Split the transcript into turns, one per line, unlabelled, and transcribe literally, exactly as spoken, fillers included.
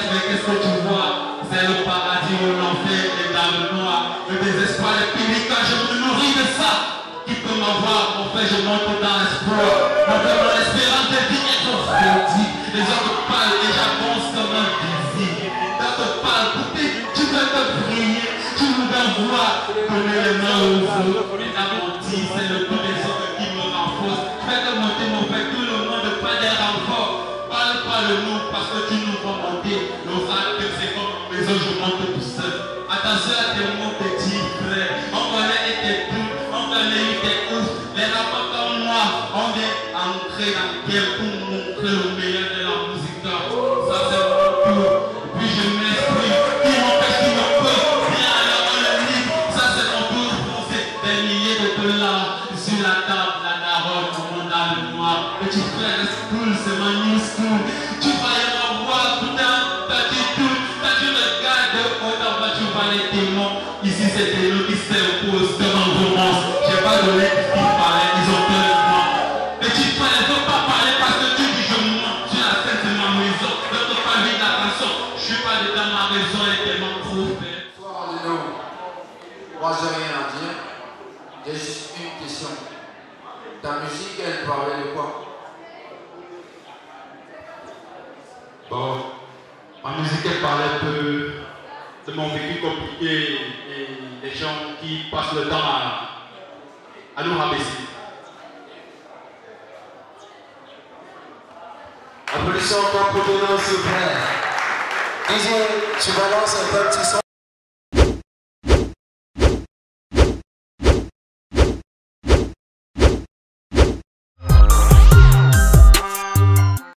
mais qu'est-ce que tu vois? C'est le paradis ou l'enfer et dans le noir. Le désespoir, le public, quand je me nourris de ça. Qui peut m'avoir, mon fait, je monte dans l'espoir. Mon fait, mon espérance de vie est refroidie. Les autres parlent et j'avance comme un visible. D'autres parlent, coupé, tu veux te briller, tu veux voir, donner les mains aux autres. Et à mentir, c'est le coup des autres qui me renforce. Fais de monter mon fait, tout le monde pas des renforts. Parle pas de nous parce que tu nous vois monter. L'oracle, c'est comme une maison, je monte tout seul. Attention à tes mots petits frères. On connaît et tes doutes. On connaît tes ouf, les rapports comme moi, on vient entrer dans la guerre pour montrer le meilleur de la musique. Ça c'est mon tour, puis je m'exprime, qui m'empêche, qui me peut, bien alors on le livre. Ça c'est mon tour, foncer des milliers de dollars sur la table, la daronne, au monde dans le noir. Petit frère school, c'est ma new school. Tu croyais m'avoir, putain, t'as dit tout, t'as dit le gars de haut en bas, tu vois les démons. Ici c'était nous qui s'imposent devant romance. J'ai pas donné ce qu'ils parlaient, ils ont peur de moi. Petit frère, ne veux pas parler parce que tu dis je mens. Sur la scène c'est ma maison, ne peux pas vivre l'attention. Je suis pas dedans, ma raison est tellement profonde.
Bonsoir Lino. Moi j'ai rien à dire. J'ai juste une question. Ta musique, elle parlait de quoi?
Bon, ma musique elle parlait un peu de mon vécu compliqué et des gens qui passent le temps à, à nous rabaisser.
Applaudissons encore pour Lino, s'il vous plaît. D J, tu balances un peu petit son.